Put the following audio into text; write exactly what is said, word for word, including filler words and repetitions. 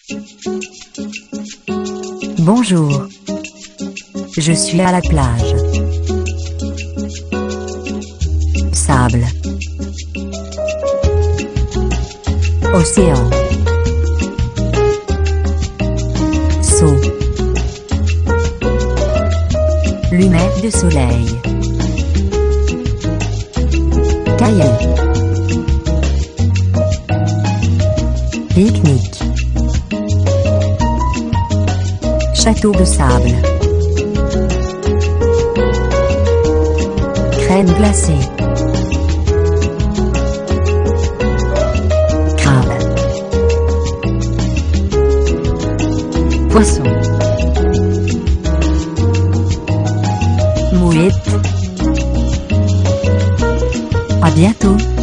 Bonjour. Je suis à la plage. Sable. Océan. Saut. Lunettes de soleil. Cahier. Pique-nique. Château de sable. Crème glacée. Crabe. Poisson. Mouette. À bientôt.